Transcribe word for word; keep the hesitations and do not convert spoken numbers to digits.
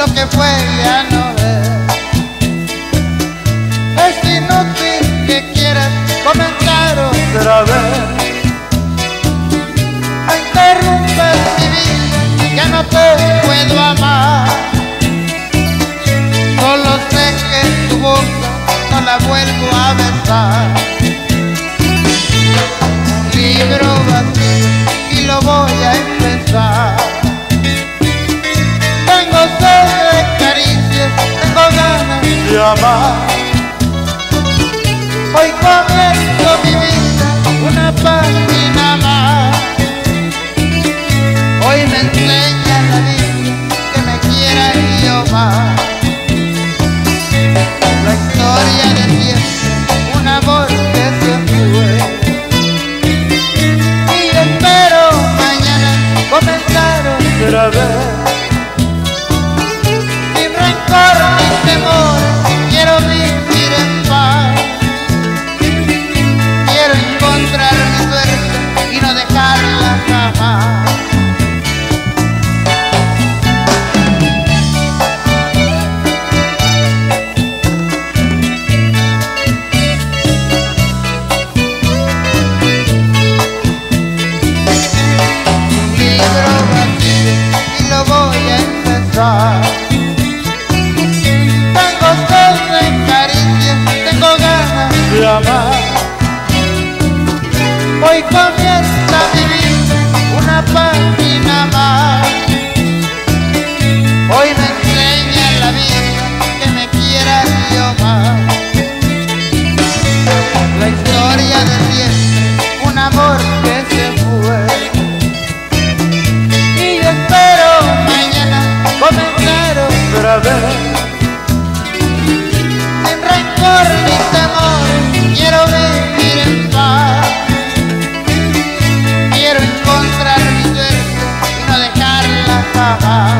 lo que fue ya no es. Es inútil que quieras comenzar otra vez. Interrumpes mi vida, ya no te puedo amar. Solo sé que tu boca no la vuelvo a besar. Un libro vacío y lo voy a empezar. Tengo sed de caricias, tengo ganas de amar. Hoy comienzo mi vida una página más. Hoy me enseña la vida que me quiera y yo más. La historia de siempre, un amor que se fue. Y espero mañana comenzar otra vez. Sin rencor ni temor, quiero vivir en paz. Quiero encontrar mi suerte y no dejarla jamás. Tengo sed de caricias, tengo ganas de amar. Hoy comienza mi vida una página más. Hoy me enseña la vida que me quiera yo más. La historia de siempre, un amor que se fue. Y yo espero mañana comenzar otra vez. Sin rencor ni temor, quiero vivir en paz. Quiero encontrar mi suerte y no dejarla jamás.